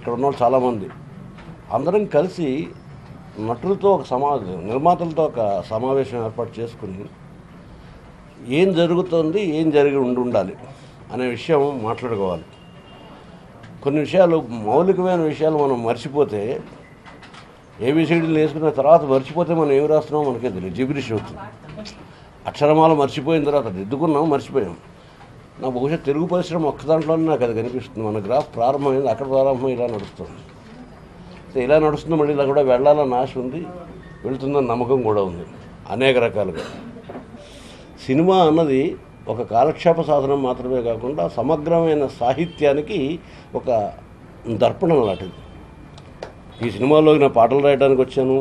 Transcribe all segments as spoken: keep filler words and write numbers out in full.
ఇక్కడ ఉన్న చాలామంది అందరం కలిసి నటులతో ఒక సమావేశం, నిర్మాతలతో ఒక సమావేశం ఏర్పాటు చేసుకుని ఏం జరుగుతుంది, ఏం జరిగి ఉండి ఉండాలి అనే విషయం మాట్లాడుకోవాలి. కొన్ని విషయాలు, మౌలికమైన విషయాలు మనం మర్చిపోతే, ఏబిసిడీలు వేసుకున్న తర్వాత మర్చిపోతే మనం ఏమి రాస్తున్నామో మనకే తెలియదు, జిబిరిష్ అవుతుంది. అక్షరమాల మర్చిపోయిన తర్వాత దిద్దుకున్నాం, మర్చిపోయాం. నా బహుశా తెలుగు పరిశ్రమ ఒక్క దాంట్లోనే నాకు అది కనిపిస్తుంది. మన గ్రాఫ్ ప్రారంభమైంది, అక్కడ ప్రారంభం ఇలా నడుస్తుంది. ఇలా నడుస్తుంది, మళ్ళీ ఇలా కూడా వెళ్ళాలని ఆశ ఉంది, వెళుతుందని నమ్మకం కూడా ఉంది అనేక రకాలుగా. సినిమా అన్నది ఒక కాలక్షేప సాధనం మాత్రమే కాకుండా సమగ్రమైన సాహిత్యానికి ఒక దర్పణం లాంటిది. ఈ సినిమాలో నా పాటలు రాయడానికి వచ్చాను,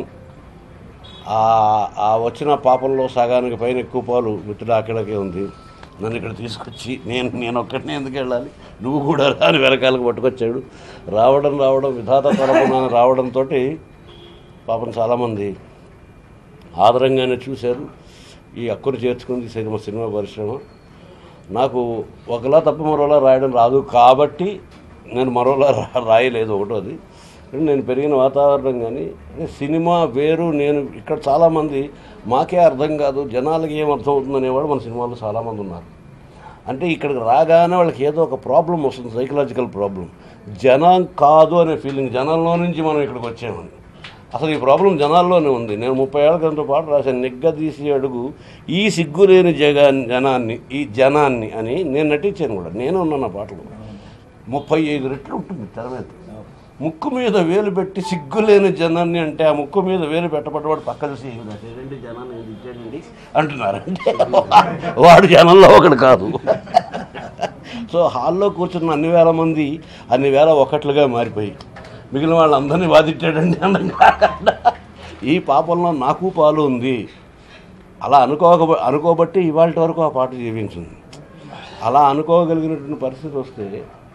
ఆ వచ్చిన పాపంలో సగానికి పైన ఎక్కువ పాలు మిత్రుడు అక్కడికే ఉంది. నన్ను ఇక్కడ తీసుకొచ్చి నేను నేను ఒక్కడినే ఎందుకు వెళ్ళాలి, నువ్వు కూడా రాని వెనకాలకు పట్టుకొచ్చాడు. రావడం రావడం విధాత తరపున రావడంతో పాపం చాలామంది ఆదరంగానే చూశారు. ఈ హక్కును చేర్చుకుంది సినిమా సినిమా పరిశ్రమ. నాకు ఒకలా తప్ప మరోలా రాయడం రాదు కాబట్టి నేను మరోలా రాయలేదు. ఒకటోది, నేను పెరిగిన వాతావరణం కానీ సినిమా వేరు. నేను ఇక్కడ చాలామంది మాకే అర్థం కాదు, జనాలకి ఏం అర్థం అవుతుంది అనేవాడు మన సినిమాలో చాలామంది ఉన్నారు. అంటే ఇక్కడికి రాగానే వాళ్ళకి ఏదో ఒక ప్రాబ్లం వస్తుంది, సైకలాజికల్ ప్రాబ్లం. జనం కాదు అనే ఫీలింగ్, జనాల్లో నుంచి మనం ఇక్కడికి వచ్చామని. అసలు ఈ ప్రాబ్లం జనాల్లోనే ఉంది. నేను ముప్పై ఏళ్ళ క్రితం పాట రాశాను, నిగ్గదీసి అడుగు ఈ సిగ్గులేని జగా జనాన్ని ఈ జనాన్ని అని నేను నటించాను కూడా. నేను ఉన్నాను ఆ పాటలు. ముప్పై ఐదు రెట్లు ఉంటుంది తెర మీద. ముక్కు మీద వేలు పెట్టి సిగ్గులేని జనాన్ని అంటే, ఆ ముక్కు మీద వేలు పెట్టబడ్డవాడు పక్క చూసి ఏంటి జనాన్ని ఇచ్చాడండి అంటున్నారంటే వాడు జనంలో ఒకడు కాదు. సో హాల్లో కూర్చున్న అన్ని వేల మంది అన్ని వేల ఒకట్లుగా మారిపోయి మిగిలిన వాళ్ళందరినీ వాదిట్టాడండి అన్నం కాకుండా ఈ పాపంలో నాకు పాలు ఉంది అలా అనుకోక అనుకోబట్టి ఇవాళ వరకు ఆ పాట జీవించింది. అలా అనుకోగలిగినటువంటి పరిస్థితి వస్తే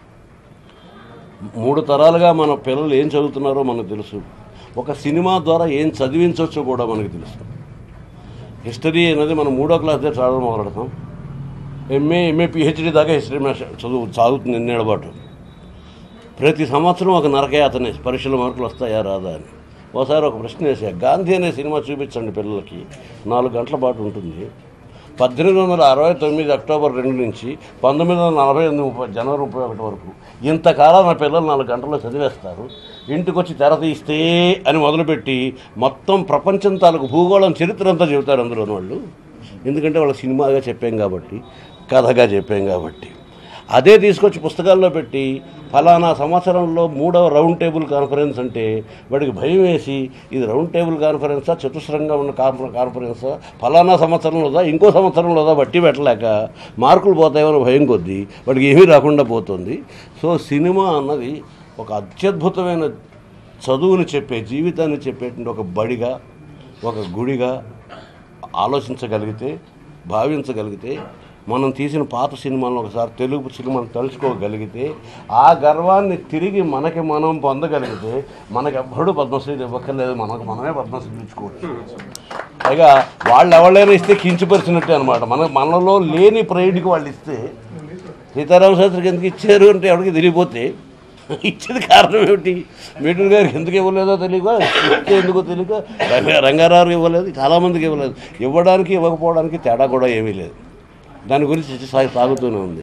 మూడు తరాలుగా మన పిల్లలు ఏం చదువుతున్నారో మనకు తెలుసు. ఒక సినిమా ద్వారా ఏం చదివించవచ్చో కూడా మనకు తెలుసు. హిస్టరీ అనేది మనం మూడో క్లాస్ దగ్గర చదవడం మొదలెడతాం. ఎంఏ ఎంఏ పిహెచ్డీ దాకా హిస్టరీ చదువు చదువుతుంది ఎన్నేళ్ళబాటు. ప్రతి సంవత్సరం ఒక నరకయాతనే, పరీక్షల మార్కులు వస్తాయా రాదా అని. ఒకసారి ఒక ప్రశ్న వేసా, గాంధీ అనే సినిమా చూపించండి పిల్లలకి, నాలుగు గంటల పాటు ఉంటుంది. పద్దెనిమిది వందల అరవై తొమ్మిది అక్టోబర్ రెండు నుంచి పంతొమ్మిది వందల నలభై ఎనిమిది ముప్పై జనవరి ముప్పై ఒకటి వరకు ఇంతకాలం నా పిల్లలు నాలుగు గంటల్లో చదివేస్తారు. ఇంటికి వచ్చి తెర తీస్తే అని మొదలుపెట్టి మొత్తం ప్రపంచం తాలూకు భూగోళం చరిత్ర అంతా చెబుతారు అందులోని వాళ్ళు. ఎందుకంటే వాళ్ళకి సినిమాగా చెప్పాం కాబట్టి, కథగా చెప్పాం కాబట్టి. అదే తీసుకొచ్చి పుస్తకాల్లో పెట్టి ఫలానా సంవత్సరంలో మూడవ రౌండ్ టేబుల్ కాన్ఫరెన్స్ అంటే వాడికి భయం వేసి, ఇది రౌండ్ టేబుల్ కాన్ఫరెన్సా, చతుస్రంగా ఉన్న కాన్ఫరెన్సా, ఫలానా సంవత్సరంలోదా ఇంకో సంవత్సరంలోదా బట్టి పెట్టలేక మార్కులు పోతాయని భయం కొద్దీ వాడికి ఏమీ రాకుండా పోతుంది. సో సినిమా అన్నది ఒక అత్యద్భుతమైన చదువుని చెప్పే, జీవితాన్ని చెప్పేటువంటి ఒక బడిగా, ఒక గుడిగా ఆలోచించగలిగితే, భావించగలిగితే, మనం తీసిన పాత సినిమాలను ఒకసారి తెలుగు సినిమాను తలుచుకోగలిగితే, ఆ గర్వాన్ని తిరిగి మనకి మనం పొందగలిగితే మనకి ఎవ్వడు పద్మశ్రీ ఇవ్వక్కర్లేదు, మనకు మనమే పద్మశ్రీ ఇచ్చుకోవచ్చు. పైగా వాళ్ళు ఎవరైనా ఇస్తే కించపరిచినట్టే అనమాట. మన మనలో లేని ప్రైడ్కి వాళ్ళు ఇస్తే, సీతారామశాస్త్రికి ఎందుకు ఇచ్చారు అంటే ఎవరికి తెలియపోతే ఇచ్చేది కారణం ఏమిటి, మేటూరు గారికి ఎందుకు ఇవ్వలేదో తెలియక, ఇస్తే ఎందుకో తెలియక, రంగారావుకి ఇవ్వలేదు, చాలామందికి ఇవ్వలేదు. ఇవ్వడానికి ఇవ్వకపోవడానికి తేడా కూడా ఏమీ లేదు. దాని గురించి సాగుతూనే ఉంది.